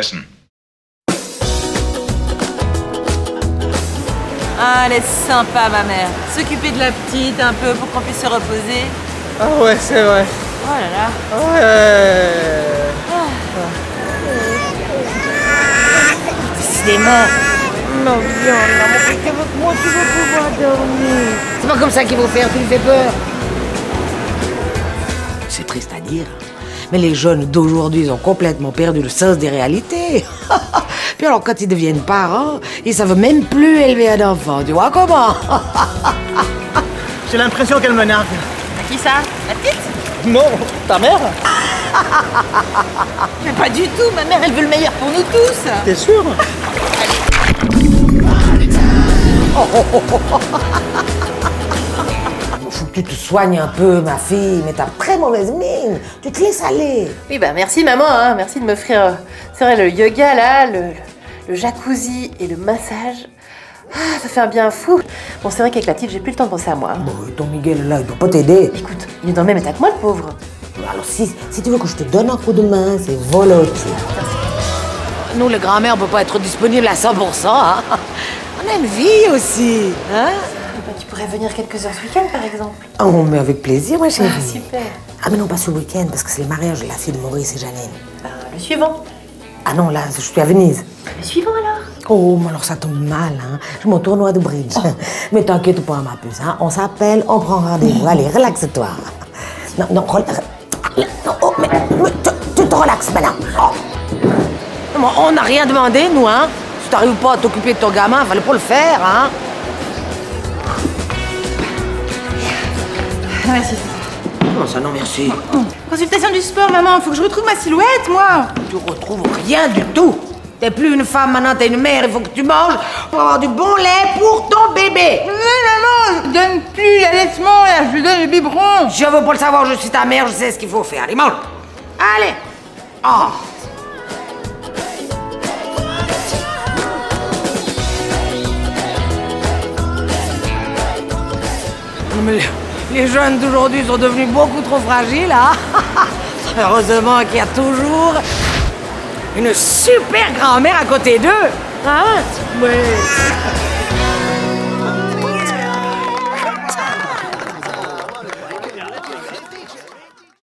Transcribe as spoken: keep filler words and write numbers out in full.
sprechen. Ah, elle est sympa, ma mère. S'occuper de la petite un peu pour qu'on puisse se reposer. Ah ouais, c'est vrai. Oh là là. Ouais. Ah. Décidément. Non, viens là, mon petit, avec moi, tu vas pouvoir dormir. C'est pas comme ça qu'il faut faire, tu lui fais peur. C'est triste à dire, mais les jeunes d'aujourd'hui, ils ont complètement perdu le sens des réalités. Puis alors, quand ils deviennent parents, ils savent même plus élever un enfant, tu vois comment? J'ai l'impression qu'elle m'énerve. À qui ça? La petite? Non, ta mère? Mais pas du tout, ma mère, elle veut le meilleur pour nous tous. T'es sûr? Oh, oh, oh, oh. Faut que tu te soignes un peu, ma fille, mais t'as très mauvaise mine. Tu te laisses aller. Oui, bah merci maman, hein. Merci de m'offrir, euh, c'est vrai, le yoga là, le, le jacuzzi et le massage. Ah, ça fait un bien fou. Bon, c'est vrai qu'avec la petite, j'ai plus le temps de penser à moi. Hein. Bon, ton Miguel, là, il doit pas t'aider. Écoute, il est dans le même état que moi, le pauvre. Alors, si, si tu veux que je te donne un coup de main, c'est volontiers. Nous, les grand-mères, on peut pas être disponibles à cent pour cent, hein. On a une vie aussi, hein. Bah, tu pourrais venir quelques heures ce week-end, par exemple. Oh, mais avec plaisir, ma chérie. Ah, super. Ah, mais non, pas ce week-end, parce que c'est le mariage de la fille de Maurice et Janine. Bah, le suivant. Ah non, là, je suis à Venise. Le suivant, alors. Oh, mais alors ça tombe mal, hein. Je mon tournoi de bridge. Oh. Mais t'inquiète pas, ma puce, hein. On s'appelle, on prend rendez-vous. Allez, relaxe-toi. Non, non, relaxe. Non, oh, mais, mais tu, tu te relaxes maintenant. Oh. Bon, on n'a rien demandé, nous, hein. Si t'arrives pas à t'occuper de ton gamin, fallait pas le faire, hein. Merci. Comment ça, non, merci? Consultation du sport, maman. Faut que je retrouve ma silhouette, moi. Tu retrouves rien du tout. T'es plus une femme, maintenant t'es une mère. Il faut que tu manges pour avoir du bon lait pour ton bébé. Mais maman, je donne plus l'allaitement, là. Je lui donne le biberon. Je veux pas le savoir, je suis ta mère, je sais ce qu'il faut faire. Allez, mange. Allez. Oh. Mais les jeunes d'aujourd'hui sont devenus beaucoup trop fragiles, hein. Heureusement qu'il y a toujours une super grand-mère à côté d'eux, hein. Ouais.